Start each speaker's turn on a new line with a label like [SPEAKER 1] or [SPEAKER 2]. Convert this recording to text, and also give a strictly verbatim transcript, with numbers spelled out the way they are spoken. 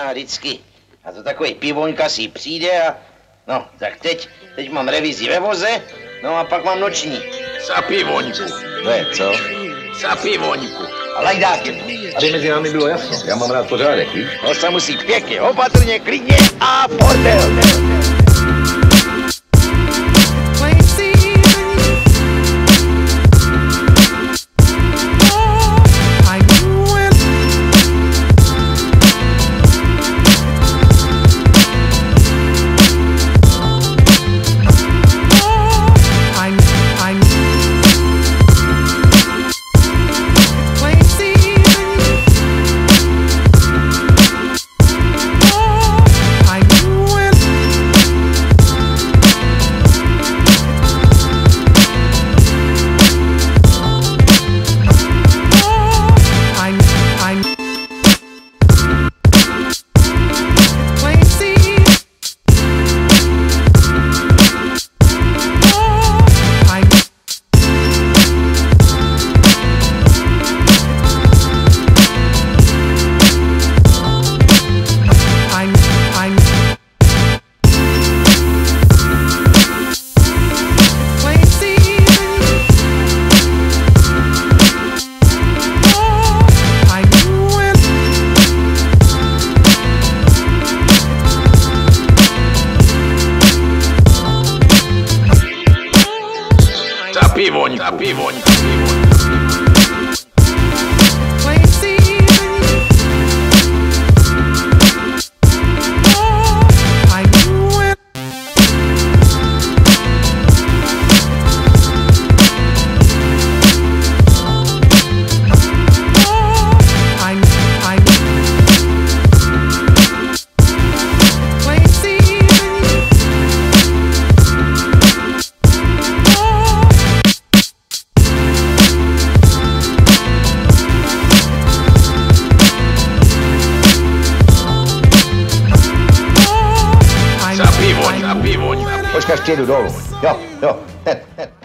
[SPEAKER 1] já vždycky. A to takový pivoňka si přijde a... No, tak teď, teď mám revizi ve voze, no a pak mám noční.
[SPEAKER 2] Za pivoňku.
[SPEAKER 1] To je co?
[SPEAKER 2] Za pivoňku.
[SPEAKER 1] A lajdák je to.
[SPEAKER 3] Aby mezi námi bylo jasno, já mám rád pořádek, víš?
[SPEAKER 1] No se musí pěkně, opatrně, klidně a bordel.
[SPEAKER 2] Za pivoňku. Za pivoňku.
[SPEAKER 3] Počkáš, přijedu dolů. Jo, jo, hned, hned.